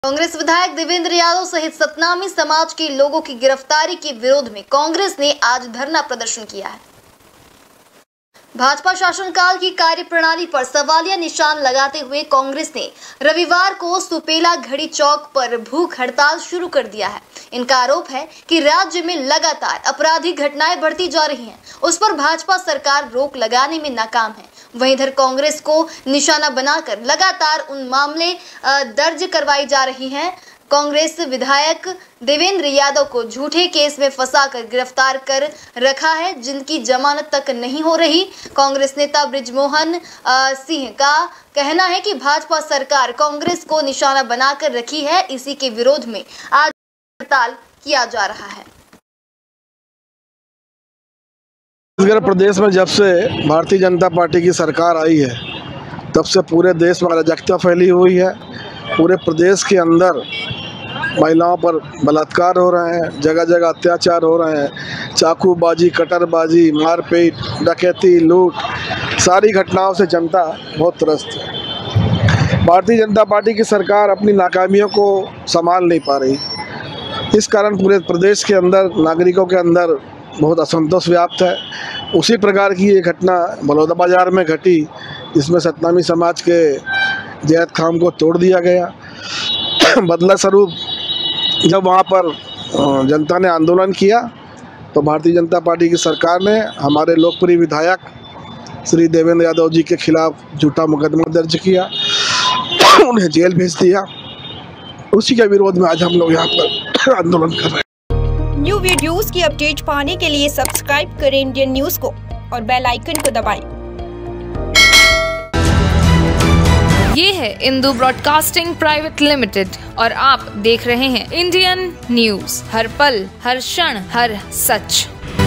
कांग्रेस विधायक देवेंद्र यादव सहित सतनामी समाज के लोगों की गिरफ्तारी के विरोध में कांग्रेस ने आज धरना प्रदर्शन किया है। भाजपा शासनकाल की कार्यप्रणाली पर सवालिया निशान लगाते हुए कांग्रेस ने रविवार को सुपेला घड़ी चौक पर भूख हड़ताल शुरू कर दिया है। इनका आरोप है कि राज्य में लगातार आपराधिक घटनाएं बढ़ती जा रही हैं, उस पर भाजपा सरकार रोक लगाने में नाकाम है। वहीं इधर कांग्रेस को निशाना बनाकर लगातार उन मामले दर्ज करवाई जा रही हैं। कांग्रेस विधायक देवेंद्र यादव को झूठे केस में फंसाकर गिरफ्तार कर रखा है, जिनकी जमानत तक नहीं हो रही। कांग्रेस नेता बृजमोहन सिंह का कहना है कि भाजपा सरकार कांग्रेस को निशाना बनाकर रखी है। इसी के विरोध में आज हड़ताल किया जा रहा है। छत्तीसगढ़ प्रदेश में जब से भारतीय जनता पार्टी की सरकार आई है, तब से पूरे देश में अराजकता फैली हुई है। पूरे प्रदेश के अंदर महिलाओं पर बलात्कार हो रहे हैं, जगह जगह अत्याचार हो रहे हैं, चाकूबाजी, कटरबाजी, मारपीट, डकैती, लूट, सारी घटनाओं से जनता बहुत त्रस्त है। भारतीय जनता पार्टी की सरकार अपनी नाकामियों को संभाल नहीं पा रही। इस कारण पूरे प्रदेश के अंदर नागरिकों के अंदर बहुत असंतोष व्याप्त है। उसी प्रकार की ये घटना बलौदाबाजार में घटी, जिसमें सतनामी समाज के जैद खाम को तोड़ दिया गया। बदला स्वरूप जब वहाँ पर जनता ने आंदोलन किया, तो भारतीय जनता पार्टी की सरकार ने हमारे लोकप्रिय विधायक श्री देवेंद्र यादव जी के खिलाफ झूठा मुकदमा दर्ज किया, उन्हें जेल भेज दिया। उसी के विरोध में आज हम लोग यहाँ पर आंदोलन कर रहे हैं। न्यू वीडियोस की अपडेट पाने के लिए सब्सक्राइब करें इंडियन न्यूज को और बेल आइकन को दबाएं। ये है इंदू ब्रॉडकास्टिंग प्राइवेट लिमिटेड और आप देख रहे हैं इंडियन न्यूज, हर पल, हर क्षण, हर सच।